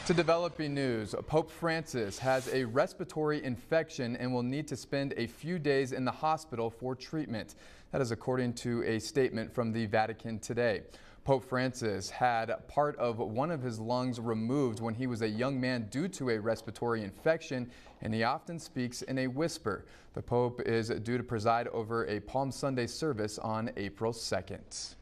To developing news, Pope Francis has a respiratory infection and will need to spend a few days in the hospital for treatment. That is according to a statement from the Vatican today. Pope Francis had part of one of his lungs removed when he was a young man due to a respiratory infection, and he often speaks in a whisper. The Pope is due to preside over a Palm Sunday service on April 2nd.